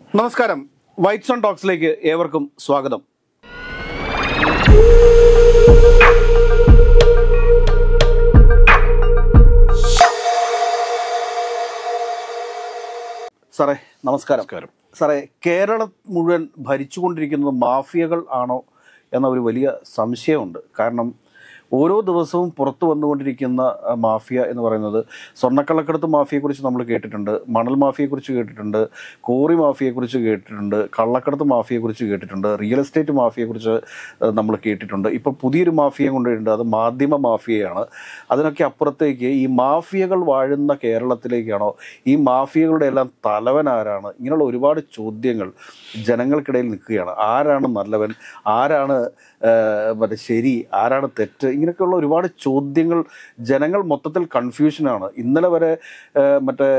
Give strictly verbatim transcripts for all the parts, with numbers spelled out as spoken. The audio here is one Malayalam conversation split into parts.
നമസ്കാരം. വൈറ്റ്സ് ഓൺ ടോക്സിലേക്ക് ഏവർക്കും സ്വാഗതം. സാറേ നമസ്കാരം. സാറേ, കേരളം മുഴുവൻ ഭരിച്ചുകൊണ്ടിരിക്കുന്നത് മാഫിയകൾ ആണോ എന്ന ഒരു വലിയ സംശയമുണ്ട്. കാരണം ഓരോ ദിവസവും പുറത്തു വന്നുകൊണ്ടിരിക്കുന്ന മാഫിയ എന്ന് പറയുന്നത്, സ്വർണ്ണക്കള്ളക്കടത്ത് മാഫിയെക്കുറിച്ച് നമ്മൾ കേട്ടിട്ടുണ്ട്, മണൽ മാഫിയെക്കുറിച്ച് കേട്ടിട്ടുണ്ട്, കോറി മാഫിയെക്കുറിച്ച് കേട്ടിട്ടുണ്ട്, കള്ളക്കടത്ത് മാഫിയെക്കുറിച്ച് കേട്ടിട്ടുണ്ട്, റിയൽ എസ്റ്റേറ്റ് മാഫിയെക്കുറിച്ച് നമ്മൾ കേട്ടിട്ടുണ്ട്. ഇപ്പോൾ പുതിയൊരു മാഫിയ കൊണ്ടുവരുന്നുണ്ട്, അത് മാധ്യമ മാഫിയയാണ്. അതിനൊക്കെ അപ്പുറത്തേക്ക് ഈ മാഫിയകൾ വാഴുന്ന കേരളത്തിലേക്കാണോ, ഈ മാഫിയകളുടെ എല്ലാം തലവൻ ആരാണ്, ഇങ്ങനെയുള്ള ഒരുപാട് ചോദ്യങ്ങൾ ജനങ്ങൾക്കിടയിൽ നിൽക്കുകയാണ്. ആരാണ് നല്ലവൻ, ആരാണ് മറ്റേ ശരി, ആരാണ് തെറ്റ്, ഇങ്ങനെയൊക്കെയുള്ള ഒരുപാട് ചോദ്യങ്ങൾ. ജനങ്ങൾ മൊത്തത്തിൽ കൺഫ്യൂഷനാണ്. ഇന്നലെ വരെ മറ്റേ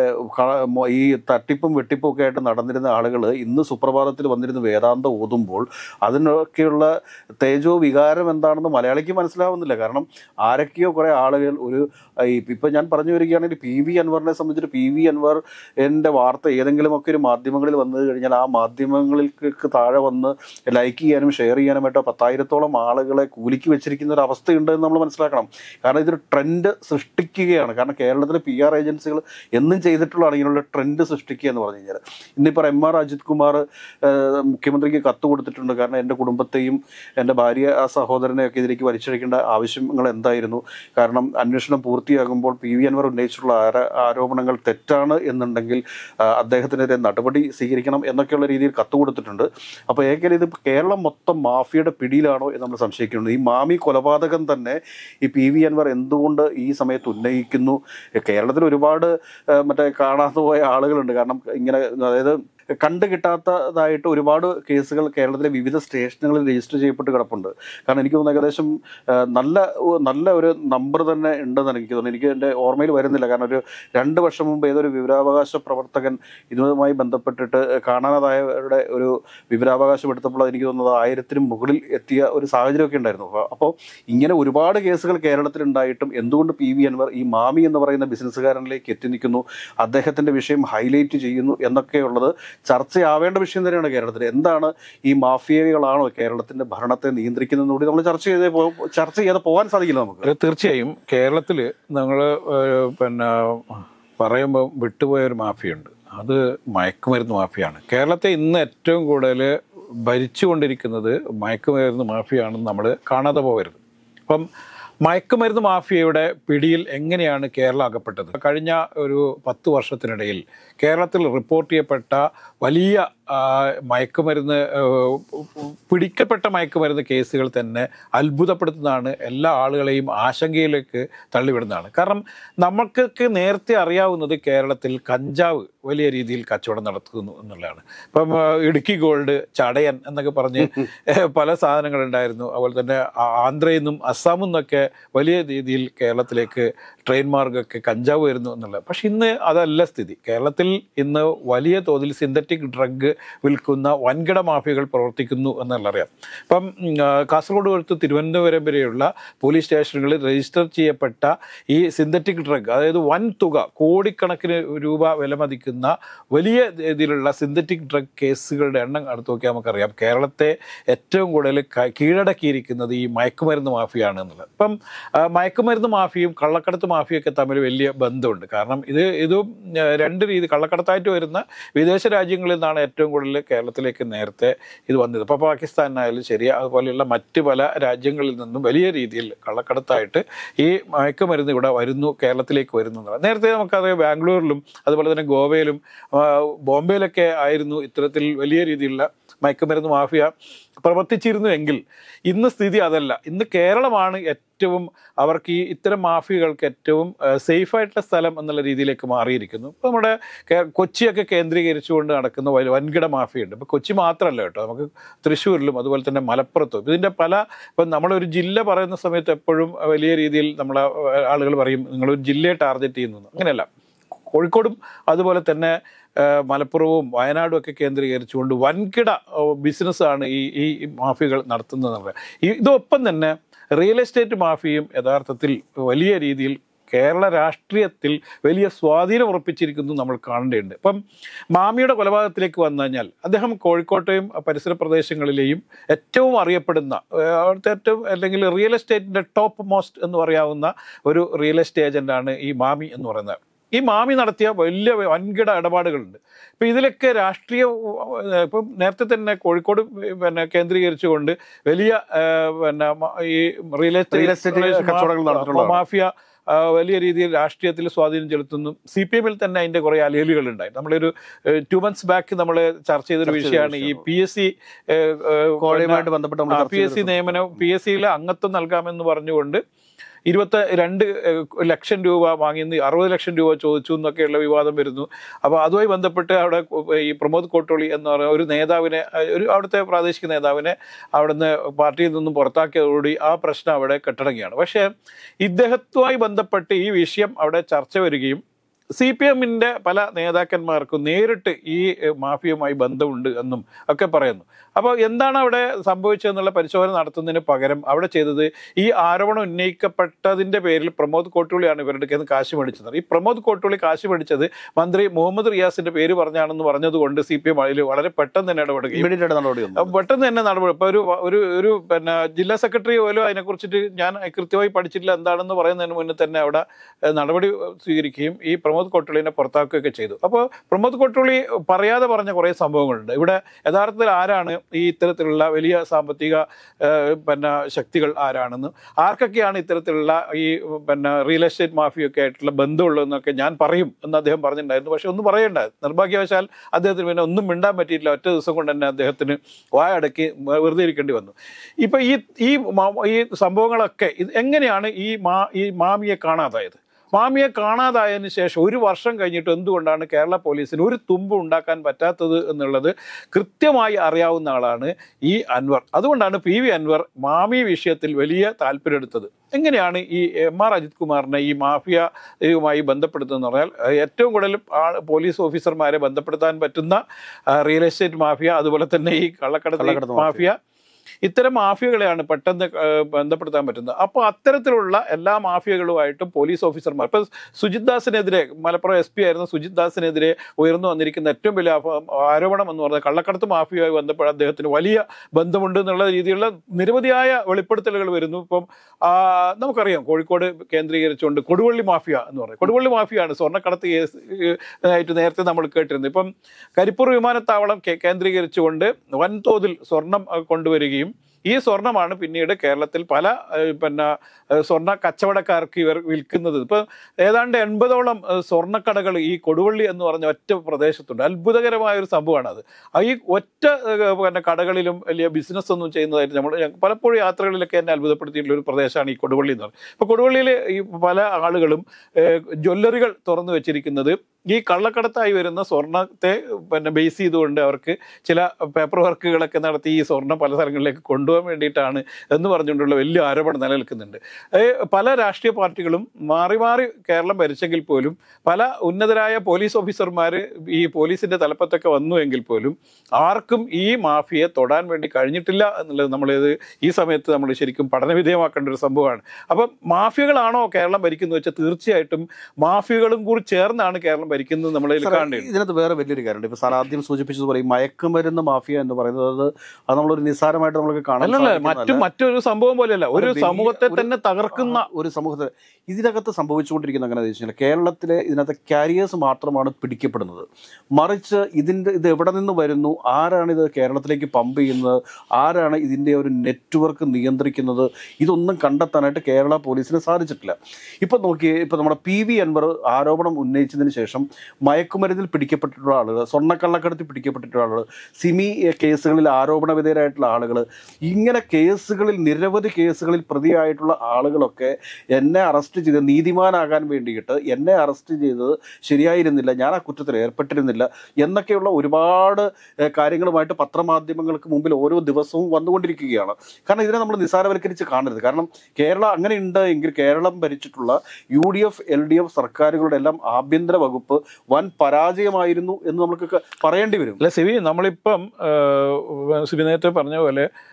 ഈ തട്ടിപ്പും വെട്ടിപ്പും ഒക്കെ ആയിട്ട് നടന്നിരുന്ന ആളുകൾ ഇന്ന് സുപ്രഭാതത്തിൽ വന്നിരുന്ന് വേദാന്തം ഓതുമ്പോൾ അതിനൊക്കെയുള്ള തേജോ വികാരം എന്താണെന്ന് മലയാളിക്ക് മനസ്സിലാവുന്നില്ല. കാരണം ആരൊക്കെയോ കുറേ ആളുകൾ ഒരു ഇപ്പം ഞാൻ പറഞ്ഞു വരികയാണെങ്കിൽ പി വി അൻവറിനെ സംബന്ധിച്ചിട്ട് പി വി അൻവർ എൻ്റെ വാർത്ത ഏതെങ്കിലുമൊക്കെ ഒരു മാധ്യമങ്ങളിൽ വന്നു കഴിഞ്ഞാൽ ആ മാധ്യമങ്ങൾക്ക് താഴെ വന്ന് ലൈക്ക് ചെയ്യാനും ഷെയർ ചെയ്യാനുമായിട്ടോ പത്തായിരത്തോളം ആളുകളെ കൂലിക്ക് വെച്ചിരിക്കുന്ന ഒരു അവസ്ഥയുണ്ട് എന്ന് നമ്മൾ മനസ്സിലാക്കണം. കാരണം ഇതൊരു ട്രെൻഡ് സൃഷ്ടിക്കുകയാണ്. കാരണം കേരളത്തിലെ പി ആർ ഏജൻസികൾ എന്നും ചെയ്തിട്ടുള്ളതാണ് ഇങ്ങനെയുള്ള ട്രെൻഡ് സൃഷ്ടിക്കുക എന്ന് പറഞ്ഞു കഴിഞ്ഞാൽ. ഇന്നിപ്പോൾ എം ആർ അജിത് കുമാർ മുഖ്യമന്ത്രിക്ക് കത്ത് കൊടുത്തിട്ടുണ്ട്. കാരണം എൻ്റെ കുടുംബത്തെയും എൻ്റെ ഭാര്യ ആ സഹോദരനെയൊക്കെ ഇതിലേക്ക് വലിച്ചഴിക്കേണ്ട ആവശ്യങ്ങൾ എന്തായിരുന്നു, കാരണം അന്വേഷണം പൂർത്തിയാകുമ്പോൾ പി വി അൻവർ ഉന്നയിച്ചിട്ടുള്ള ആരോപണങ്ങൾ തെറ്റാണ് എന്നുണ്ടെങ്കിൽ അദ്ദേഹത്തിനെതിരെ നടപടി സ്വീകരിക്കണം എന്നൊക്കെയുള്ള രീതിയിൽ കത്ത് കൊടുത്തിട്ടുണ്ട്. അപ്പോൾ ഏകദേശം ഇത് കേരളം മൊത്തം മാഫിയയുടെ പിടിയിലാണോ എന്ന് നമ്മൾ സംശയിക്കുന്നുണ്ട്. ഈ മാമി കൊലപാതകം തന്നെ ഈ പി വി അൻവർ എന്തുകൊണ്ട് ഈ സമയത്ത് ഉന്നയിക്കുന്നു? കേരളത്തിൽ ഒരുപാട് മറ്റേ കാണാതെ പോയ ആളുകളുണ്ട്. കാരണം ഇങ്ങനെ അതായത് കണ്ടു കിട്ടാത്തതായിട്ട് ഒരുപാട് കേസുകൾ കേരളത്തിലെ വിവിധ സ്റ്റേഷനുകളിൽ രജിസ്റ്റർ ചെയ്യപ്പെട്ട് കിടപ്പുണ്ട്. കാരണം എനിക്ക് തോന്നുന്നു ഏകദേശം നല്ല നല്ല ഒരു നമ്പർ തന്നെ ഉണ്ടെന്ന് എനിക്ക് തോന്നുന്നു. എനിക്ക് എൻ്റെ ഓർമ്മയിൽ വരുന്നില്ല. കാരണം ഒരു രണ്ട് വർഷം മുമ്പ് ഏതൊരു വിവരാവകാശ പ്രവർത്തകൻ ഇതുമായി ബന്ധപ്പെട്ടിട്ട് കാണാതായവരുടെ ഒരു വിവരാവകാശം എടുത്തപ്പോൾ എനിക്ക് തോന്നുന്നത് ആയിരത്തിനും മുകളിൽ എത്തിയ ഒരു സാഹചര്യമൊക്കെ ഉണ്ടായിരുന്നു. അപ്പോൾ ഇങ്ങനെ ഒരുപാട് കേസുകൾ കേരളത്തിലുണ്ടായിട്ടും എന്തുകൊണ്ട് പി വി അൻവർ ഈ മാമി എന്ന് പറയുന്ന ബിസിനസ്സുകാരനിലേക്ക് എത്തി നിൽക്കുന്നു, അദ്ദേഹത്തിൻ്റെ വിഷയം ഹൈലൈറ്റ് ചെയ്യുന്നു എന്നൊക്കെയുള്ളത് ചർച്ചയാവേണ്ട വിഷയം തന്നെയാണ് കേരളത്തിൽ. എന്താണ് ഈ മാഫിയകളാണോ കേരളത്തിന്റെ ഭരണത്തെ നിയന്ത്രിക്കുന്നതെന്ന് കൂടി നമ്മൾ ചർച്ച ചെയ്തേ ചർച്ച ചെയ്യാതെ പോകാൻ സാധിക്കില്ല നമുക്ക്. തീർച്ചയായും കേരളത്തിൽ നമ്മൾ പിന്നെ പറയുമ്പോൾ വിട്ടുപോയൊരു മാഫിയുണ്ട്, അത് മയക്കുമരുന്ന് മാഫിയാണ്. കേരളത്തെ ഇന്ന് ഏറ്റവും കൂടുതൽ ഭരിച്ചുകൊണ്ടിരിക്കുന്നത് മയക്കുമരുന്ന് മാഫിയാണെന്ന് നമ്മൾ കാണാതെ പോകരുത്. അപ്പം മയക്കുമരുന്ന് മാഫിയയുടെ പിടിയിൽ എങ്ങനെയാണ് കേരളം അകപ്പെട്ടത്? കഴിഞ്ഞ ഒരു പത്ത് വർഷത്തിനിടയിൽ കേരളത്തിൽ റിപ്പോർട്ട് ചെയ്യപ്പെട്ട വലിയ മയക്കുമരുന്ന് പിടിക്കപ്പെട്ട മയക്കുമരുന്ന് കേസുകൾ തന്നെ അത്ഭുതപ്പെടുത്തുന്നതാണ്, എല്ലാ ആളുകളെയും ആശങ്കയിലേക്ക് തള്ളിവിടുന്നതാണ്. കാരണം നമ്മൾക്കൊക്കെ നേരത്തെ അറിയാവുന്നത് കേരളത്തിൽ കഞ്ചാവ് വലിയ രീതിയിൽ കച്ചവടം നടത്തുന്നു എന്നുള്ളതാണ്. ഇപ്പം ഇടുക്കി ഗോൾഡ്, ചടയൻ എന്നൊക്കെ പറഞ്ഞ് പല സാധനങ്ങളുണ്ടായിരുന്നു. അതുപോലെ തന്നെ ആന്ധ്രയിൽ നിന്നും അസ്സാമിൽ നിന്നൊക്കെ വലിയ രീതിയിൽ കേരളത്തിലേക്ക് ട്രെയിൻ മാർഗമൊക്കെ കഞ്ചാവ് വരുന്നു എന്നുള്ളത്. പക്ഷെ ഇന്ന് അതല്ല സ്ഥിതി. കേരളത്തിൽ ഇന്ന് വലിയ തോതിൽ സിന്തറ്റിക് ഡ്രഗ് വിൽക്കുന്ന വൻകിട മാഫിയകൾ പ്രവർത്തിക്കുന്നു എന്നുള്ളറിയാം. ഇപ്പം കാസർഗോഡ് തൊട്ട് തിരുവനന്തപുരം വരെയുള്ള പോലീസ് സ്റ്റേഷനുകളിൽ രജിസ്റ്റർ ചെയ്യപ്പെട്ട ഈ സിന്തറ്റിക് ഡ്രഗ്, അതായത് വൻ തുക കോടിക്കണക്കിന് രൂപ വിലമതിക്കുന്ന വലിയ രീതിയിലുള്ള സിന്തറ്റിക് ഡ്രഗ് കേസുകളുടെ എണ്ണം അടുത്ത് നോക്കിയാൽ നമുക്കറിയാം കേരളത്തെ ഏറ്റവും കൂടുതൽ കീഴടക്കിയിരിക്കുന്നത് ഈ മയക്കുമരുന്ന് മാഫിയാണ് എന്നുള്ളത്. ഇപ്പം മയക്കുമരുന്ന് മാഫിയും കള്ളക്കടത്ത് മാഫിയൊക്കെ തമ്മിൽ വലിയ ബന്ധമുണ്ട്. കാരണം ഇത് ഇതും രണ്ട് രീതി, കള്ളക്കടത്തായിട്ട് വരുന്ന വിദേശ രാജ്യങ്ങളിൽ നിന്നാണ് ഏറ്റവും കൂടുതൽ കേരളത്തിലേക്ക് നേരത്തെ ഇത് വന്നത്. ഇപ്പോൾ പാകിസ്ഥാനായാലും ശരി, അതുപോലെയുള്ള മറ്റ് പല രാജ്യങ്ങളിൽ നിന്നും വലിയ രീതിയിൽ കള്ളക്കടത്തായിട്ട് ഈ മയക്കുമരുന്ന് ഇവിടെ വരുന്നു, കേരളത്തിലേക്ക് വരുന്നു എന്നുള്ളത്. നേരത്തെ നമുക്കറിയാം ബാംഗ്ലൂരിലും അതുപോലെ തന്നെ ഗോവയിലും ബോംബെയിലൊക്കെ ആയിരുന്നു ഇത്തരത്തിൽ വലിയ രീതിയിലുള്ള മയക്കുമരുന്ന് മാഫിയ പ്രവർത്തിച്ചിരുന്നുവെങ്കിൽ ഇന്ന് സ്ഥിതി അതല്ല. ഇന്ന് കേരളമാണ് ഏറ്റവും അവർക്ക് ഈ ഇത്തരം മാഫിയകൾക്ക് ഏറ്റവും സേഫായിട്ടുള്ള സ്ഥലം എന്നുള്ള രീതിയിലേക്ക് മാറിയിരിക്കുന്നു. ഇപ്പോൾ നമ്മുടെ കൊച്ചിയൊക്കെ കേന്ദ്രീകരിച്ചുകൊണ്ട് നടക്കുന്ന വൻകിട മാഫിയുണ്ട്. ഇപ്പോൾ കൊച്ചി മാത്രമല്ല കേട്ടോ, നമുക്ക് തൃശ്ശൂരിലും അതുപോലെ തന്നെ മലപ്പുറത്തും ഇതിൻ്റെ പല, ഇപ്പം നമ്മളൊരു ജില്ല പറയുന്ന സമയത്ത് എപ്പോഴും വലിയ രീതിയിൽ നമ്മളെ ആളുകൾ പറയും നിങ്ങളൊരു ജില്ലയെ ടാർഗറ്റ് ചെയ്യുന്നു. അങ്ങനെയല്ല, കോഴിക്കോടും അതുപോലെ തന്നെ മലപ്പുറവും വയനാടും ഒക്കെ കേന്ദ്രീകരിച്ചുകൊണ്ട് വൻകിട ബിസിനസ്സാണ് ഈ ഈ മാഫിയകൾ നടത്തുന്നത്. ഈ ഇതൊപ്പം തന്നെ റിയൽ എസ്റ്റേറ്റ് മാഫിയയും യഥാർത്ഥത്തിൽ വലിയ രീതിയിൽ കേരള രാഷ്ട്രീയത്തിൽ വലിയ സ്വാധീനം ഉറപ്പിച്ചിരിക്കുന്നു നമ്മൾ കാണേണ്ടതുണ്ട്. ഇപ്പം മാമിയുടെ കൊലപാതകത്തിലേക്ക് വന്നു കഴിഞ്ഞാൽ അദ്ദേഹം കോഴിക്കോട്ടെയും പരിസര പ്രദേശങ്ങളിലെയും ഏറ്റവും അറിയപ്പെടുന്ന അവിടുത്തെ ഏറ്റവും അല്ലെങ്കിൽ റിയൽ എസ്റ്റേറ്റിൻ്റെ ടോപ്പ് മോസ്റ്റ് എന്ന് പറയാവുന്ന ഒരു റിയൽ എസ്റ്റേറ്റ് ഏജൻ്റാണ് ഈ മാമി എന്ന് പറയുന്നത്. ഈ മാമി നടത്തിയ വലിയ വൻകിട ഇടപാടുകളുണ്ട്. ഇപ്പം ഇതിലൊക്കെ രാഷ്ട്രീയ ഇപ്പം നേരത്തെ തന്നെ കോഴിക്കോട് പിന്നെ കേന്ദ്രീകരിച്ചുകൊണ്ട് വലിയ പിന്നെ ഈ റിയൽ എസ്റ്റേറ്റ് മാഫിയ വലിയ രീതിയിൽ രാഷ്ട്രീയത്തിൽ സ്വാധീനം ചെലുത്തുന്നു. സി പി എമ്മിൽ തന്നെ അതിൻ്റെ കുറേ അലയലുകളുണ്ടായി. നമ്മളൊരു ടു മന്ത്സ് ബാക്ക് നമ്മൾ ചർച്ച ചെയ്തൊരു വിഷയമാണ് ഈ പി എസ് സി കോഴയുമായിട്ട് ബന്ധപ്പെട്ട പി എസ് സി നിയമനം പി എസ് സിയിലെ അംഗത്വം നൽകാമെന്ന് പറഞ്ഞുകൊണ്ട് ഇരുപത്തി രണ്ട് ലക്ഷം രൂപ വാങ്ങിയെന്ന് അറുപത് ലക്ഷം രൂപ ചോദിച്ചു എന്നൊക്കെയുള്ള വിവാദം വരുന്നു. അപ്പോൾ അതുമായി ബന്ധപ്പെട്ട് അവിടെ ഈ പ്രമോദ് കോട്ടോളി എന്ന് പറയുന്ന ഒരു നേതാവിനെ, ഒരു അവിടുത്തെ പ്രാദേശിക നേതാവിനെ അവിടുന്ന് പാർട്ടിയിൽ നിന്നും പുറത്താക്കിയതോടുകൂടി ആ പ്രശ്നം അവിടെ കെട്ടടങ്ങുകയാണ്. പക്ഷേ ഇദ്ദേഹത്തുമായി ബന്ധപ്പെട്ട് ഈ വിഷയം അവിടെ ചർച്ച വരികയും സി പി എമ്മിൻ്റെ പല നേതാക്കന്മാർക്കും നേരിട്ട് ഈ മാഫിയുമായി ബന്ധമുണ്ട് എന്നും ഒക്കെ പറയുന്നു. അപ്പോൾ എന്താണ് അവിടെ സംഭവിച്ചതെന്നുള്ള പരിശോധന നടത്തുന്നതിന് പകരം അവിടെ ചെയ്തത് ഈ ആരോപണം ഉന്നയിക്കപ്പെട്ടതിൻ്റെ പേരിൽ പ്രമോദ് കോട്ടൂളിയാണ് ഇവരുടെ കയ്യിൽ നിന്ന് കാശ് മേടിച്ചത്. ഈ പ്രമോദ് കോട്ടൂളി കാശ് മേടിച്ചത് മന്ത്രി മുഹമ്മദ് റിയാസിൻ്റെ പേര് പറഞ്ഞാണെന്ന് പറഞ്ഞതുകൊണ്ട് സി പി എം അതിൽ വളരെ പെട്ടെന്ന് തന്നെ ഇടപെടുകയും പെട്ടെന്ന് തന്നെ നടപടി. ഇപ്പോൾ ഒരു ഒരു ഒരു പിന്നെ ജില്ലാ സെക്രട്ടറി പോലും അതിനെക്കുറിച്ചിട്ട് ഞാൻ കൃത്യമായി പഠിച്ചിട്ടില്ല എന്താണെന്ന് പറയുന്നതിന് മുന്നേ തന്നെ അവിടെ നടപടി സ്വീകരിക്കുകയും ഈ പ്രമോദ് കോട്ടൂളിനെ പുറത്താക്കുകയൊക്കെ ചെയ്തു. അപ്പോൾ പ്രമോദ് കോട്ടൂളി പറയാതെ പറഞ്ഞ കുറേ സംഭവങ്ങളുണ്ട്. ഇവിടെ യഥാർത്ഥത്തിൽ ആരാണ് ഈ ഇത്തരത്തിലുള്ള വലിയ സാമ്പത്തിക പിന്നെ ശക്തികൾ ആരാണെന്ന്, ആർക്കൊക്കെയാണ് ഇത്തരത്തിലുള്ള ഈ പിന്നെ റിയൽ എസ്റ്റേറ്റ് മാഫിയൊക്കെ ആയിട്ടുള്ള ബന്ധമുള്ളതെന്നൊക്കെ ഞാൻ പറയും എന്ന് അദ്ദേഹം പറഞ്ഞിട്ടുണ്ടായിരുന്നു. പക്ഷെ ഒന്നും പറയേണ്ട, നിർഭാഗ്യവശാൽ അദ്ദേഹത്തിന് പിന്നെ ഒന്നും മിണ്ടാൻ പറ്റിയിട്ടില്ല. ഒറ്റ ദിവസം കൊണ്ട് തന്നെ അദ്ദേഹത്തിന് വായടക്കി വെറുതെ ഇരിക്കേണ്ടി വന്നു. ഇപ്പം ഈ ഈ സംഭവങ്ങളൊക്കെ എങ്ങനെയാണ് ഈ മാ ഈ മാമിയെ കാണാതായത്? മാമിയെ കാണാതായതിനു ശേഷം ഒരു വർഷം കഴിഞ്ഞിട്ട് എന്തുകൊണ്ടാണ് കേരള പോലീസിന് ഒരു തുമ്പ് ഉണ്ടാക്കാൻ പറ്റാത്തത് എന്നുള്ളത് കൃത്യമായി അറിയാവുന്ന ആളാണ് ഈ അൻവർ. അതുകൊണ്ടാണ് പി വി അൻവർ മാമി വിഷയത്തിൽ വലിയ താല്പര്യമെടുത്തത്. എങ്ങനെയാണ് ഈ എം ആർ അജിത് കുമാറിനെ ഈ മാഫിയയുമായി ബന്ധപ്പെടുത്തുന്നതെന്ന് പറഞ്ഞാൽ ഏറ്റവും കൂടുതൽ പോലീസ് ഓഫീസർമാരെ ബന്ധപ്പെടുത്താൻ പറ്റുന്ന റിയൽ എസ്റ്റേറ്റ് മാഫിയ, അതുപോലെ തന്നെ ഈ കള്ളക്കടത്ത് മാഫിയ, ഇത്തരം മാഫിയകളെയാണ് പെട്ടെന്ന് ബന്ധപ്പെടുത്താൻ പറ്റുന്നത്. അപ്പോൾ അത്തരത്തിലുള്ള എല്ലാ മാഫിയകളുമായിട്ടും പോലീസ് ഓഫീസർമാർ, ഇപ്പോൾ സുജിത് ദാസിനെതിരെ, മലപ്പുറം എസ് പി ആയിരുന്ന സുജിത് ദാസിനെതിരെ ഉയർന്നു വന്നിരിക്കുന്ന ഏറ്റവും വലിയ ആരോപണം എന്ന് പറയുന്നത് കള്ളക്കടത്ത് മാഫിയയുമായി ബന്ധപ്പെട്ട് അദ്ദേഹത്തിന് വലിയ ബന്ധമുണ്ട് എന്നുള്ള രീതിയിലുള്ള നിരവധിയായ വെളിപ്പെടുത്തലുകൾ വരുന്നു. ഇപ്പം നമുക്കറിയാം കോഴിക്കോട് കേന്ദ്രീകരിച്ചുകൊണ്ട് കൊടുവള്ളി മാഫിയ എന്ന് പറയും. കൊടുവള്ളി മാഫിയാണ് സ്വർണ്ണക്കടത്ത് കേസ് ആയിട്ട് നേരത്തെ നമ്മൾ കേട്ടിരുന്നത്. ഇപ്പം കരിപ്പൂർ വിമാനത്താവളം കേന്ദ്രീകരിച്ചുകൊണ്ട് വൻതോതിൽ സ്വർണം കൊണ്ടുവരികയും ഈ സ്വർണ്ണമാണ് പിന്നീട് കേരളത്തിൽ പല പിന്നെ സ്വർണ്ണ കച്ചവടക്കാർക്ക് ഇവർ വിൽക്കുന്നത്. ഇപ്പം ഏതാണ്ട് എൺപതോളം സ്വർണ്ണക്കടകൾ ഈ കൊടുവള്ളി എന്ന് പറഞ്ഞ ഒറ്റ പ്രദേശത്തുണ്ട്. അത്ഭുതകരമായ ഒരു സംഭവമാണത്. ഈ ഒറ്റ പിന്നെ കടകളിലും വലിയ ബിസിനസ് ഒന്നും ചെയ്യുന്നതായിട്ട് നമ്മൾ പലപ്പോഴും യാത്രകളിലൊക്കെ എന്നെ അത്ഭുതപ്പെടുത്തിയിട്ടുള്ള ഒരു പ്രദേശമാണ് ഈ കൊടുവള്ളി എന്ന് പറയുന്നത്. ഇപ്പോൾ കൊടുവള്ളിയിൽ ഈ പല ആളുകളും ജ്വല്ലറികൾ തുറന്നു വെച്ചിരിക്കുന്നത് ഈ കള്ളക്കടത്തായി വരുന്ന സ്വർണ്ണത്തെ പിന്നെ ബേസ് ചെയ്തുകൊണ്ട് അവർക്ക് ചില പേപ്പർ വർക്കുകളൊക്കെ നടത്തി ഈ സ്വർണ്ണം പല സ്ഥലങ്ങളിലേക്ക് കൊണ്ടുപോകാൻ വേണ്ടിയിട്ടാണ് എന്ന് പറഞ്ഞുകൊണ്ടുള്ള വലിയ ആരോപണം നിലനിൽക്കുന്നുണ്ട്. പല രാഷ്ട്രീയ പാർട്ടികളും മാറി മാറി കേരളം ഭരിച്ചെങ്കിൽ പോലും പല ഉന്നതരായ പോലീസ് ഓഫീസർമാർ ഈ പോലീസിൻ്റെ തലപ്പത്തൊക്കെ വന്നു എങ്കിൽ പോലും ആർക്കും ഈ മാഫിയെ തൊടാൻ വേണ്ടി കഴിഞ്ഞിട്ടില്ല എന്നുള്ളത് നമ്മളിത് ഈ സമയത്ത് നമ്മൾ ശരിക്കും പഠനവിധേയമാക്കേണ്ട ഒരു സംഭവമാണ്. അപ്പം മാഫിയകളാണോ കേരളം ഭരിക്കുന്നത് വെച്ചാൽ തീർച്ചയായിട്ടും മാഫിയകളും കൂടി ചേർന്നാണ് കേരളം ഭരിക്കുന്നത് നമ്മൾ കാണേണ്ടത്. ഇതിനകത്ത് വേറെ വലിയൊരു കാര്യമുണ്ട്. ഇപ്പോൾ സാർ ആദ്യം സൂചിപ്പിച്ചതുപോലെ ഈ മയക്കുമരുന്ന് മാഫിയ എന്ന് പറയുന്നത് അത് നമ്മളൊരു നിസ്സാരമായിട്ട് നമുക്ക് കാണാൻ മറ്റു മറ്റൊരു സംഭവം പോലെയല്ല, ഒരു സമൂഹത്തെ തന്നെ തകർക്കുന്ന ഒരു സമൂഹത്തെ ഇതിനകത്ത് സംഭവിച്ചുകൊണ്ടിരിക്കുന്ന അങ്ങനെ വെച്ചാൽ കേരളത്തിലെ ഇതിനകത്ത് കാരിയേഴ്സ് മാത്രമാണ് പിടിക്കപ്പെടുന്നത്. മറിച്ച് ഇതിൻ്റെ ഇത് എവിടെ നിന്ന് വരുന്നു, ആരാണിത് കേരളത്തിലേക്ക് പമ്പ് ചെയ്യുന്നത്, ആരാണ് ഇതിൻ്റെ ഒരു നെറ്റ്വർക്ക് നിയന്ത്രിക്കുന്നത്, ഇതൊന്നും കണ്ടെത്താനായിട്ട് കേരള പോലീസിന് സാധിച്ചിട്ടില്ല. ഇപ്പം നോക്കിയേ, ഇപ്പം നമ്മുടെ പി വി അൻവർ ആരോപണം ഉന്നയിച്ചതിന് ശേഷം മയക്കുമരുന്നിൽ പിടിക്കപ്പെട്ടിട്ടുള്ള ആളുകൾ, സ്വർണ്ണക്കള്ളക്കടത്തിൽ പിടിക്കപ്പെട്ടിട്ടുള്ള ആളുകൾ, സിമി കേസുകളിൽ ആരോപണ വിധേയരായിട്ടുള്ള ആളുകൾ, ഇങ്ങനെ കേസുകളിൽ നിരവധി കേസുകളിൽ പ്രതിയായിട്ടുള്ള ആളുകളൊക്കെ എന്നെ അറസ്റ്റ് ചെയ്ത് നീതിമാനാകാൻ വേണ്ടിയിട്ട് എന്നെ അറസ്റ്റ് ചെയ്തത് ശരിയായിരുന്നില്ല, ഞാൻ ആ കുറ്റത്തിൽ ഏർപ്പെട്ടിരുന്നില്ല എന്നൊക്കെയുള്ള ഒരുപാട് കാര്യങ്ങളുമായിട്ട് പത്രമാധ്യമങ്ങൾക്ക് മുമ്പിൽ ഓരോ ദിവസവും വന്നുകൊണ്ടിരിക്കുകയാണ്. കാരണം ഇതിനെ നമ്മൾ നിസ്സാരവൽക്കരിച്ച് കാണരുത്. കാരണം കേരളം അങ്ങനെ ഉണ്ട് എങ്കിൽ കേരളം ഭരിച്ചിട്ടുള്ള U D F L D F സർക്കാരുകളുടെ എല്ലാം ആഭ്യന്തര വകുപ്പ് വൻ പരാജയമായിരുന്നു എന്ന് നമുക്ക് പറയേണ്ടി വരും. അല്ല സിബി, നമ്മളിപ്പം സിബി നേരത്തെ പറഞ്ഞ പോലെ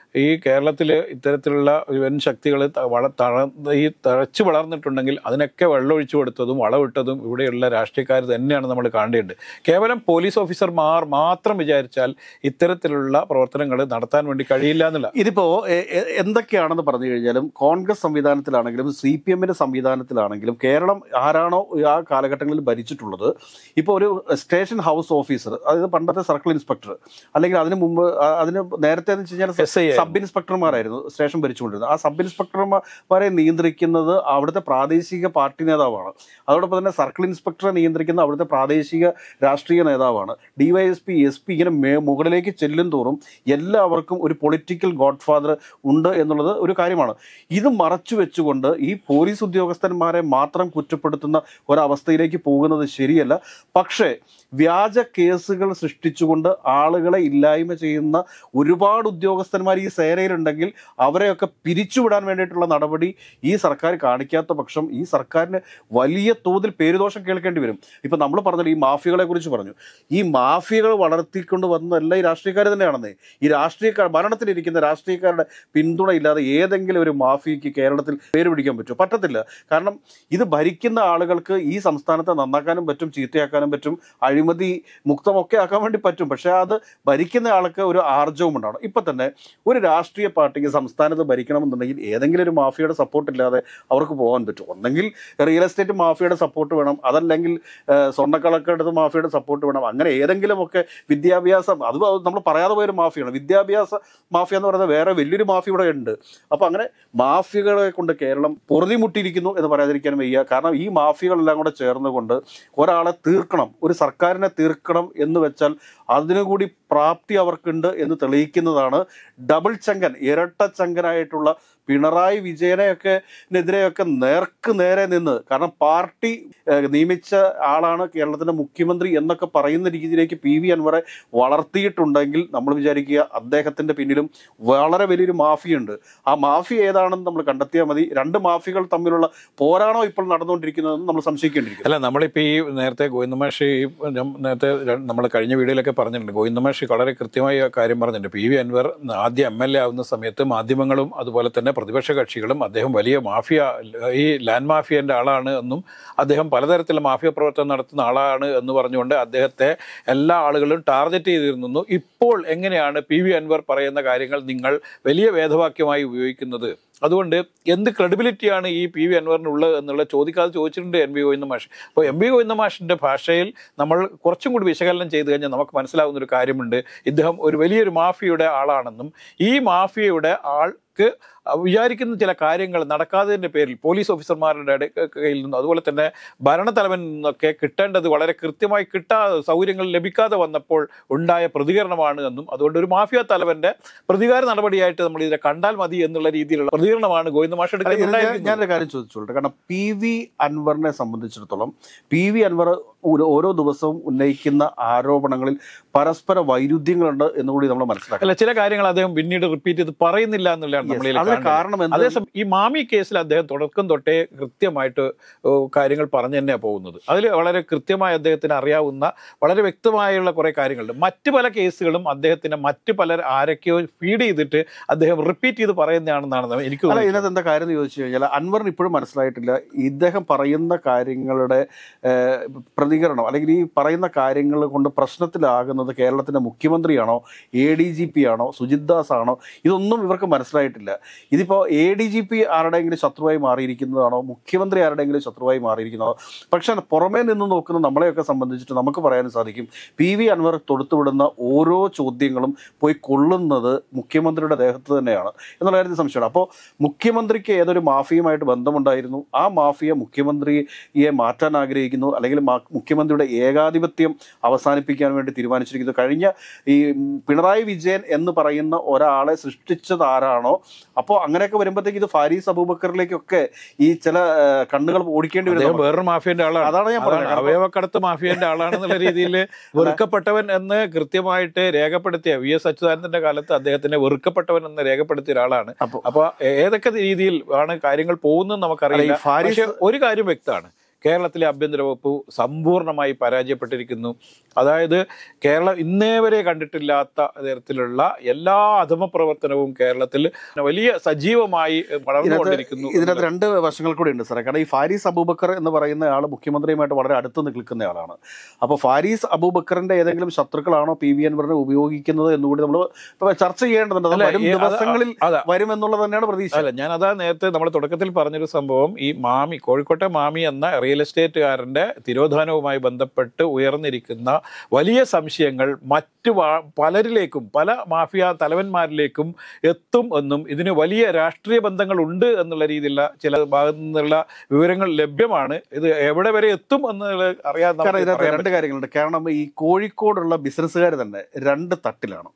ഈ കേരളത്തിൽ ഇത്തരത്തിലുള്ള വൻ ശക്തികൾ വള തഴ ഈ തഴച്ചു വളർന്നിട്ടുണ്ടെങ്കിൽ അതിനൊക്കെ വെള്ളമൊഴിച്ചു കൊടുത്തതും വളമിട്ടതും ഇവിടെയുള്ള രാഷ്ട്രീയക്കാർ തന്നെയാണ് നമ്മൾ കാണേണ്ടത്. കേവലം പോലീസ് ഓഫീസർമാർ മാത്രം വിചാരിച്ചാൽ ഇത്തരത്തിലുള്ള പ്രവർത്തനങ്ങൾ നടത്താൻ വേണ്ടി കഴിയില്ല എന്നുള്ള. ഇതിപ്പോ എന്തൊക്കെയാണെന്ന് പറഞ്ഞു കഴിഞ്ഞാലും കോൺഗ്രസ് സംവിധാനത്തിലാണെങ്കിലും സി പി എമ്മിന്റെ സംവിധാനത്തിലാണെങ്കിലും കേരളം ആരാണോ ആ കാലഘട്ടങ്ങളിൽ ഭരിച്ചിട്ടുള്ളത്, ഇപ്പോൾ ഒരു സ്റ്റേഷൻ ഹൗസ് ഓഫീസർ, അതായത് പണ്ടത്തെ സർക്കിൾ ഇൻസ്പെക്ടർ, അല്ലെങ്കിൽ അതിന് മുമ്പ് അതിന് നേരത്തെ എന്ന് വെച്ച് കഴിഞ്ഞാൽ സബ് ഇൻസ്പെക്ടർമാരായിരുന്നു സ്റ്റേഷൻ ഭരിച്ചുകൊണ്ടിരുന്നത്. ആ സബ് ഇൻസ്പെക്ടർമാരെ നിയന്ത്രിക്കുന്നത് അവിടുത്തെ പ്രാദേശിക പാർട്ടി നേതാവാണ്. അതോടൊപ്പം തന്നെ സർക്കിൾ ഇൻസ്പെക്ടറെ നിയന്ത്രിക്കുന്ന അവിടുത്തെ പ്രാദേശിക രാഷ്ട്രീയ നേതാവാണ്. ഡിവൈഎസ്പി, എസ് പി, ഇങ്ങനെ മേ മുകളിലേക്ക് ചെല്ലും തോറും എല്ലാവർക്കും ഒരു പൊളിറ്റിക്കൽ ഗോഡ് ഫാദർ ഉണ്ട് എന്നുള്ളത് ഒരു കാര്യമാണ്. ഇത് മറച്ചു വെച്ചുകൊണ്ട് ഈ പോലീസ് ഉദ്യോഗസ്ഥന്മാരെ മാത്രം കുറ്റപ്പെടുത്തുന്ന ഒരവസ്ഥയിലേക്ക് പോകുന്നത് ശരിയല്ല. പക്ഷേ വ്യാജ കേസുകൾ സൃഷ്ടിച്ചുകൊണ്ട് ആളുകളെ ഇല്ലായ്മ ചെയ്യുന്ന ഒരുപാട് ഉദ്യോഗസ്ഥന്മാർ ഈ സേനയിലുണ്ടെങ്കിൽ അവരെയൊക്കെ പിരിച്ചുവിടാൻ വേണ്ടിയിട്ടുള്ള നടപടി ഈ സർക്കാർ കാണിക്കാത്ത പക്ഷം ഈ സർക്കാരിന് വലിയ തോതിൽ പേരുദോഷം കേൾക്കേണ്ടി വരും. ഇപ്പം നമ്മൾ പറഞ്ഞത് ഈ മാഫിയകളെ കുറിച്ച് പറഞ്ഞു. ഈ മാഫിയകൾ വളർത്തിക്കൊണ്ട് വന്നതല്ല ഈ രാഷ്ട്രീയക്കാർ തന്നെയാണെന്നേ. ഈ രാഷ്ട്രീയക്കാർ ഭരണത്തിലിരിക്കുന്ന രാഷ്ട്രീയക്കാരുടെ പിന്തുണ ഇല്ലാതെ ഏതെങ്കിലും ഒരു മാഫിയയ്ക്ക് കേരളത്തിൽ പേര് പിടിക്കാൻ പറ്റുമോ? പറ്റത്തില്ല. കാരണം ഇത് ഭരിക്കുന്ന ആളുകൾക്ക് ഈ സംസ്ഥാനത്തെ നന്നാക്കാനും പറ്റും, ചീത്തയാക്കാനും പറ്റും, അഴിമതി മുക്തമൊക്കെ ആക്കാൻ വേണ്ടി പറ്റും. പക്ഷേ അത് ഭരിക്കുന്ന ആൾക്ക് ഒരു ആർജവും ഉണ്ടാവണം. ഇപ്പം തന്നെ ഒരു രാഷ്ട്രീയ പാർട്ടിക്ക് സംസ്ഥാനത്ത് ഭരിക്കണമെന്നുണ്ടെങ്കിൽ ഏതെങ്കിലും ഒരു മാഫിയയുടെ സപ്പോർട്ട് ഇല്ലാതെ അവർക്ക് പോകാൻ പറ്റും. ഒന്നെങ്കിൽ റിയൽ എസ്റ്റേറ്റ് മാഫിയയുടെ സപ്പോർട്ട് വേണം, അതല്ലെങ്കിൽ സ്വർണ്ണക്കളക്കെടുത്ത് മാഫിയയുടെ സപ്പോർട്ട് വേണം. അങ്ങനെ ഏതെങ്കിലുമൊക്കെ വിദ്യാഭ്യാസം, അത് നമ്മൾ പറയാതെ പോയൊരു മാഫിയാണ് വിദ്യാഭ്യാസ മാഫിയ എന്ന് പറയുന്നത്. വേറെ വലിയൊരു മാഫിയ ഇവിടെ ഉണ്ട്. അപ്പോൾ അങ്ങനെ മാഫിയകളെ കൊണ്ട് കേരളം പൊറുതിമുട്ടിയിരിക്കുന്നു എന്ന് പറയാതിരിക്കാനും വയ്യ. കാരണം ഈ മാഫിയകളെല്ലാം കൂടെ ചേർന്നുകൊണ്ട് ഒരാളെ തീർക്കണം, ഒരു സർക്കാരിനെ തീർക്കണം എന്ന് വെച്ചാൽ അതിനുകൂടി പ്രാപ്തി അവർക്കുണ്ട് എന്ന് തെളിയിക്കുന്നതാണ് ഡബിൾ ചങ്കൻ, ഇരട്ട ചങ്കനായിട്ടുള്ള പിണറായി വിജയനെയൊക്കെ നെതിരെയൊക്കെ നേർക്ക് നേരെ നിന്ന്. കാരണം പാർട്ടി നിയമിച്ച ആളാണ് കേരളത്തിൻ്റെ മുഖ്യമന്ത്രി എന്നൊക്കെ പറയുന്ന രീതിയിലേക്ക് പി വി അൻവറെ വളർത്തിയിട്ടുണ്ടെങ്കിൽ നമ്മൾ വിചാരിക്കുക അദ്ദേഹത്തിൻ്റെ പിന്നിലും വളരെ വലിയൊരു മാഫിയുണ്ട്. ആ മാഫിയ ഏതാണെന്ന് നമ്മൾ കണ്ടെത്തിയാൽ മതി. രണ്ട് മാഫിയകൾ തമ്മിലുള്ള പോരാണോ ഇപ്പോൾ നടന്നുകൊണ്ടിരിക്കുന്നതെന്ന് നമ്മൾ സംശയിക്കേണ്ടിയിരിക്കും. അല്ല, നമ്മളിപ്പോൾ ഈ നേരത്തെ ഗോവിന്ദമാഷി നേരത്തെ നമ്മൾ കഴിഞ്ഞ വീഡിയോയിലൊക്കെ പറഞ്ഞിട്ടുണ്ട്. ഗോവിന്ദമാഷി വളരെ കൃത്യമായി കാര്യം പറഞ്ഞിട്ടുണ്ട്. പി വി അൻവർ ആദ്യം എം എൽ എ ആവുന്ന സമയത്ത് മാധ്യമങ്ങളും അതുപോലെ തന്നെ പ്രതിപക്ഷ കക്ഷികളും അദ്ദേഹം വലിയ മാഫിയ, ഈ ലാൻഡ് മാഫിയൻ്റെ ആളാണ് എന്നും അദ്ദേഹം പലതരത്തിലുള്ള മാഫിയ പ്രവർത്തനം നടത്തുന്ന ആളാണ് എന്ന് പറഞ്ഞുകൊണ്ട് അദ്ദേഹത്തെ എല്ലാ ആളുകളും ടാർഗറ്റ് ചെയ്തിരുന്നു. ഇപ്പോൾ എങ്ങനെയാണ് പി വി അൻവർ പറയുന്ന കാര്യങ്ങൾ നിങ്ങൾ വലിയ വേദവാക്യമായി ഉപയോഗിക്കുന്നത്? അതുകൊണ്ട് എന്ത് ക്രെഡിബിലിറ്റിയാണ് ഈ പി വി അൻവറിനുള്ളത് എന്നുള്ള ചോദിക്കാതെ ചോദിച്ചിട്ടുണ്ട് എം വി ഗോവിന്ദ മാഷ്. അപ്പോൾ എം വി ഗോവിന്ദ മാഷിൻ്റെ ഭാഷയിൽ നമ്മൾ കുറച്ചും കൂടി വിശകലനം ചെയ്ത് കഴിഞ്ഞാൽ നമുക്ക് മനസ്സിലാവുന്നൊരു കാര്യമുണ്ട്. ഇദ്ദേഹം ഒരു വലിയൊരു മാഫിയയുടെ ആളാണെന്നും ഈ മാഫിയയുടെ ആൾക്ക് വിചാരിക്കുന്ന ചില കാര്യങ്ങൾ നടക്കാത്തതിൻ്റെ പേരിൽ പോലീസ് ഓഫീസർമാരുടെ കയ്യിൽ നിന്നും അതുപോലെ തന്നെ ഭരണത്തലവനിൽ നിന്നൊക്കെ കിട്ടേണ്ടത് വളരെ കൃത്യമായി കിട്ടാതെ സൗകര്യങ്ങൾ ലഭിക്കാതെ വന്നപ്പോൾ ഉണ്ടായ പ്രതികരണമാണ് എന്നും അതുകൊണ്ട് ഒരു മാഫിയ തലവൻ്റെ പ്രതികാര നടപടിയായിട്ട് നമ്മൾ ഇതിനെ കണ്ടാൽ മതി എന്നുള്ള രീതിയിലുള്ള പ്രതികരണമാണ് ഗോവിന്ദ മാഷ് എടുക്കുന്നത്. ഞാനൊരു കാര്യം ചോദിച്ചോട്ടെ. കാരണം പി വി അൻവറിനെ സംബന്ധിച്ചിടത്തോളം പി വി അൻവർ ഓരോ ദിവസവും ഉന്നയിക്കുന്ന ആരോപണങ്ങളിൽ പരസ്പര വൈരുദ്ധ്യങ്ങളുണ്ട് എന്നുകൂടി നമ്മൾ മനസ്സിലാക്കാം. അല്ല, ചില കാര്യങ്ങൾ അദ്ദേഹം പിന്നീട് റിപ്പീറ്റ് ചെയ്ത് പറയുന്നില്ല എന്നുള്ളതാണ് നമ്മൾ കാരണം. അതേസമയം ഈ മാമി കേസിൽ അദ്ദേഹം തുടക്കം തൊട്ടേ കൃത്യമായിട്ട് കാര്യങ്ങൾ പറഞ്ഞു തന്നെയാണ് പോകുന്നത്. അതിൽ വളരെ കൃത്യമായി അദ്ദേഹത്തിന് അറിയാവുന്ന വളരെ വ്യക്തമായുള്ള കുറെ കാര്യങ്ങളുണ്ട്. മറ്റു പല കേസുകളും അദ്ദേഹത്തിന് മറ്റു പലർ ആരൊക്കെയോ ഫീഡ് ചെയ്തിട്ട് അദ്ദേഹം റിപ്പീറ്റ് ചെയ്ത് പറയുന്നതാണെന്നാണ് എനിക്ക്. അല്ല, ഇതിനകത്ത് എന്താ കാര്യം എന്ന് ചോദിച്ചു കഴിഞ്ഞാൽ അൻവറിന് ഇപ്പോഴും മനസ്സിലായിട്ടില്ല ഇദ്ദേഹം പറയുന്ന കാര്യങ്ങളുടെ പ്രതികരണം അല്ലെങ്കിൽ ഈ പറയുന്ന കാര്യങ്ങൾ കൊണ്ട് പ്രശ്നത്തിലാകുന്നത് കേരളത്തിൻ്റെ മുഖ്യമന്ത്രിയാണോ, എ ഡി ജി പി ആണോ, സുജിത് ദാസ് ആണോ, ഇതൊന്നും ഇവർക്ക് മനസ്സിലായിട്ടില്ല. ഇതിപ്പോൾ എ ഡി ജി പി ആരുടെയെങ്കിലും ശത്രുവായി മാറിയിരിക്കുന്നതാണോ, മുഖ്യമന്ത്രി ആരുടെയെങ്കിലും ശത്രുവായി മാറിയിരിക്കുന്നതാണോ? പക്ഷെ പുറമേ നിന്ന് നോക്കുന്ന നമ്മളെയൊക്കെ സംബന്ധിച്ചിട്ട് നമുക്ക് പറയാനും സാധിക്കും പി വി അൻവർ തൊടുത്തുവിടുന്ന ഓരോ ചോദ്യങ്ങളും പോയി കൊള്ളുന്നത് മുഖ്യമന്ത്രിയുടെ ദേഹത്ത് തന്നെയാണ് എന്നുള്ള കാര്യത്തിൽ സംശയമാണ്. അപ്പോൾ മുഖ്യമന്ത്രിക്ക് ഏതൊരു മാഫിയുമായിട്ട് ബന്ധമുണ്ടായിരുന്നു, ആ മാഫിയ മുഖ്യമന്ത്രിയെ മാറ്റാൻ ആഗ്രഹിക്കുന്നു അല്ലെങ്കിൽ മുഖ്യമന്ത്രിയുടെ ഏകാധിപത്യം അവസാനിപ്പിക്കാൻ വേണ്ടി തീരുമാനിച്ചിരിക്കുന്നു. കഴിഞ്ഞ ഈ പിണറായി വിജയൻ എന്ന് പറയുന്ന ഒരാളെ സൃഷ്ടിച്ചത് ആരാണോ, അപ്പോൾ അങ്ങനെയൊക്കെ വരുമ്പോഴത്തേക്ക് ഇത് ഫാരീസ് അബൂബക്കറിലേക്കൊക്കെ ഈ ചില കണ്ണുകൾ ഓടിക്കേണ്ടി വരും. വേറൊരു മാഫിയന്റെ ആളാണ്. അതാണ് ഞാൻ പറഞ്ഞത്. അവയവക്കടത്ത് മാഫിയന്റെ ആളാണെന്നുള്ള രീതിയിൽ വെറുക്കപ്പെട്ടവൻ എന്ന് കൃത്യമായിട്ട് രേഖപ്പെടുത്തിയ വി എസ് അച്യുതാനന്ദന്റെ കാലത്ത് അദ്ദേഹത്തിനെ വെറുക്കപ്പെട്ടവൻ എന്ന് രേഖപ്പെടുത്തിയ ഒരാളാണ്. അപ്പൊ ഏതൊക്കെ രീതിയിൽ ആണ് കാര്യങ്ങൾ പോകുന്നത് നമുക്കറിയില്ല. പക്ഷെ ഒരു കാര്യം വ്യക്തമാണ്, കേരളത്തിലെ ആഭ്യന്തര വകുപ്പ് സമ്പൂർണ്ണമായി പരാജയപ്പെട്ടിരിക്കുന്നു. അതായത് കേരളം ഇന്നേ വരെ കണ്ടിട്ടില്ലാത്ത തരത്തിലുള്ള എല്ലാ അധമ പ്രവർത്തനവും കേരളത്തിൽ വലിയ സജീവമായി വളർന്നുകൊണ്ടിരിക്കുന്നു. ഇതിനകത്ത് രണ്ട് വശങ്ങൾ കൂടി ഉണ്ട് സാറേ. കാരണം ഈ ഫാരീസ് അബൂബക്കർ എന്ന് പറയുന്ന ആൾ മുഖ്യമന്ത്രിയുമായിട്ട് വളരെ അടുത്ത് നിൽക്കുന്ന ആളാണ്. അപ്പോൾ ഫാരീസ് അബൂബക്കറിന്റെ ഏതെങ്കിലും ശത്രുക്കളാണോ പി വി അൻവറിനെ ഉപയോഗിക്കുന്നത് എന്നുകൂടി നമ്മൾ ചർച്ച ചെയ്യേണ്ടതുണ്ട്. അത് വരും ദിവസങ്ങളിൽ വരുമെന്നുള്ളത് തന്നെയാണ് പ്രതീക്ഷ. അല്ല, ഞാൻ അതാ നേരത്തെ നമ്മൾ തുടക്കത്തിൽ പറഞ്ഞൊരു സംഭവം, ഈ മാമി കോഴിക്കോട്ടെ മാമി എന്ന റിയൽ എസ്റ്റേറ്റുകാരന്റെ തിരോധാനവുമായി ബന്ധപ്പെട്ട് ഉയർന്നിരിക്കുന്ന വലിയ സംശയങ്ങൾ മറ്റു പലരിലേക്കും പല മാഫിയ തലവന്മാരിലേക്കും എത്തും എന്നും ഇതിന് വലിയ രാഷ്ട്രീയ ബന്ധങ്ങൾ ഉണ്ട് എന്നുള്ള രീതിയിലുള്ള ചില ഭാഗത്തു നിന്നുള്ള വിവരങ്ങൾ ലഭ്യമാണ്. ഇത് എവിടെ വരെ എത്തും എന്ന് അറിയാതെ രണ്ട് കാര്യങ്ങളുണ്ട്. കാരണം ഈ കോഴിക്കോടുള്ള ബിസിനസ്സുകാർ തന്നെ രണ്ട് തട്ടിലാണ്.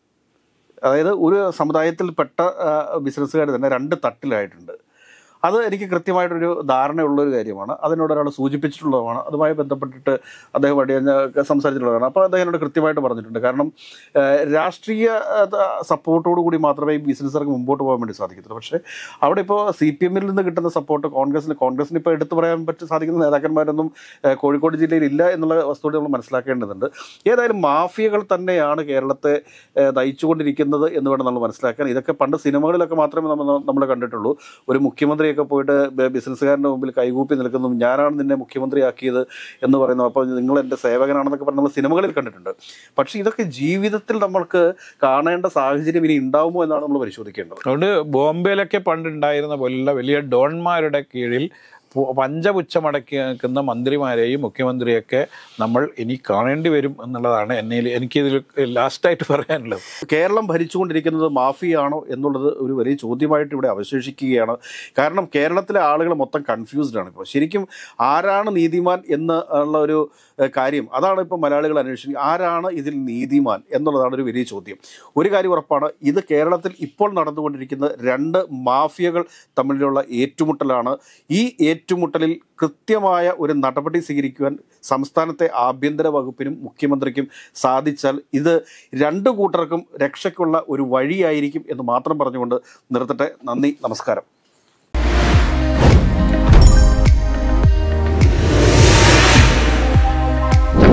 അതായത് ഒരു സമുദായത്തിൽപ്പെട്ട ബിസിനസ്സുകാർ തന്നെ രണ്ട് തട്ടിലായിട്ടുണ്ട്. അത് എനിക്ക് കൃത്യമായിട്ടൊരു ധാരണയുള്ളൊരു കാര്യമാണ്. അതിനോട് ഒരാൾ സൂചിപ്പിച്ചിട്ടുള്ളതാണ്. അതുമായി ബന്ധപ്പെട്ടിട്ട് അദ്ദേഹം വഴി സംസാരിച്ചിട്ടുള്ളതാണ്. അപ്പോൾ അദ്ദേഹം എന്നോട് കൃത്യമായിട്ട് പറഞ്ഞിട്ടുണ്ട്. കാരണം രാഷ്ട്രീയ സപ്പോർട്ടോടു കൂടി മാത്രമേ ഈ ബിസിനസ്സുകാർക്ക് മുമ്പോട്ട് പോകാൻ വേണ്ടി സാധിക്കത്തുള്ളൂ. പക്ഷേ അവിടെ ഇപ്പോൾ സി പി എമ്മിൽ നിന്ന് കിട്ടുന്ന സപ്പോർട്ട് കോൺഗ്രസിന് കോൺഗ്രസിന് ഇപ്പോൾ എടുത്തു പറയാൻ പറ്റി സാധിക്കുന്ന നേതാക്കന്മാരൊന്നും കോഴിക്കോട് ജില്ലയിൽ ഇല്ല എന്നുള്ള വസ്തുത നമ്മൾ മനസ്സിലാക്കേണ്ടതുണ്ട്. ഏതായാലും മാഫിയകൾ തന്നെയാണ് കേരളത്തെ നയിച്ചുകൊണ്ടിരിക്കുന്നത് എന്ന് വേണം നമ്മൾ മനസ്സിലാക്കാൻ. ഇതൊക്കെ പണ്ട് സിനിമകളിലൊക്കെ മാത്രമേ നമ്മൾ നമ്മൾ കണ്ടിട്ടുള്ളൂ. ഒരു മുഖ്യമന്ത്രി ഒക്കെ പോയിട്ട് ബിസിനസ്സുകാരൻ്റെ മുമ്പിൽ കൈകൂപ്പി നിൽക്കുന്നു, ഞാനാണ് നിന്നെ മുഖ്യമന്ത്രിയാക്കിയത് എന്ന് പറയുന്നു, അപ്പോൾ നിങ്ങൾ എൻ്റെ സേവകനാണെന്നൊക്കെ പറഞ്ഞ് നമ്മൾ സിനിമകളിൽ കണ്ടിട്ടുണ്ട്. പക്ഷേ ഇതൊക്കെ ജീവിതത്തിൽ നമ്മൾക്ക് കാണേണ്ട സാഹചര്യം ഇനി ഉണ്ടാവുമോ എന്നാണ് നമ്മൾ പരിശോധിക്കേണ്ടത്. അതുകൊണ്ട് ബോംബെയിലൊക്കെ പണ്ടുണ്ടായിരുന്ന പോലുള്ള വലിയ ഡോൺമാരുടെ കീഴിൽ പഞ്ചപുച്ഛമടക്കി നിൽക്കുന്ന മന്ത്രിമാരെയും മുഖ്യമന്ത്രിയൊക്കെ നമ്മൾ ഇനി കാണേണ്ടി വരും എന്നുള്ളതാണ് എന്നെ എനിക്കിതിൽ ലാസ്റ്റായിട്ട് പറയാനുള്ളത്. കേരളം ഭരിച്ചുകൊണ്ടിരിക്കുന്നത് മാഫിയാണോ എന്നുള്ളത് ഒരു വലിയ ചോദ്യമായിട്ട് ഇവിടെ അവശേഷിക്കുകയാണ്. കാരണം കേരളത്തിലെ ആളുകൾ മൊത്തം കൺഫ്യൂസ്ഡ് ആണ്. ഇപ്പോൾ ശരിക്കും ആരാണ് നീതിമാൻ എന്ന് ഉള്ള ഒരു കാര്യം അതാണ് ഇപ്പോൾ മലയാളികൾ അന്വേഷിക്കുന്നത്. ആരാണ് ഇതിൽ നീതിമാൻ എന്നുള്ളതാണ് ഒരു വലിയ ചോദ്യം. ഒരു കാര്യം ഉറപ്പാണ്, ഇത് കേരളത്തിൽ ഇപ്പോൾ നടന്നുകൊണ്ടിരിക്കുന്ന രണ്ട് മാഫിയകൾ തമ്മിലുള്ള ഏറ്റുമുട്ടലാണ്. ഈ ഏറ്റുമുട്ടലിൽ കൃത്യമായ ഒരു നടപടി സ്വീകരിക്കുവാൻ സംസ്ഥാനത്തെ ആഭ്യന്തര വകുപ്പിനും മുഖ്യമന്ത്രിക്കും സാധിച്ചാൽ ഇത് രണ്ടു കൂട്ടർക്കും രക്ഷയ്ക്കുള്ള ഒരു വഴിയായിരിക്കും എന്ന് മാത്രം പറഞ്ഞുകൊണ്ട് നിർത്തട്ടെ. നന്ദി, നമസ്കാരം.